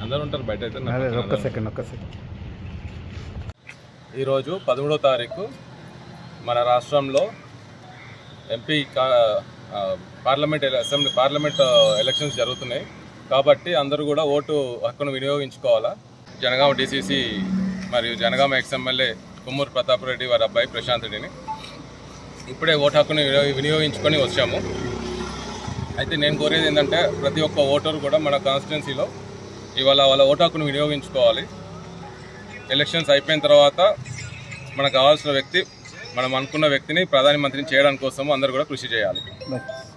అందరూ ఉంటారు బయట అయితే. ఒక్క సెకండ్. ఈరోజు 13వ తారీఖు మన రాష్ట్రంలో ఎంపీ పార్లమెంట్ ఎలక్షన్స్ జరుగుతున్నాయి కాబట్టి అందరూ కూడా ఓటు హక్కును వినియోగించుకోవాలా. జనగామ డిసిసి మరియు జనగామ ఎక్స్ఎమ్మెల్యే కొమ్మూరు ప్రతాప్ రెడ్డి వారి అబ్బాయి ప్రశాంత్ రెడ్డిని ఇప్పుడే ఓటు హక్కును వినియోగించుకొని వచ్చాము. అయితే నేను కోరేది ఏంటంటే ప్రతి ఒక్క ఓటరు కూడా మన కాన్స్టిట్యున్సీలో ఇవాళ వాళ్ళ ఓటు హక్కును వినియోగించుకోవాలి. ఎలక్షన్స్ అయిపోయిన తర్వాత మనకు కావాల్సిన వ్యక్తి, మనం అనుకున్న వ్యక్తిని ప్రధానమంత్రిని చేయడానికి కోసం అందరూ కూడా కృషి చేయాలి.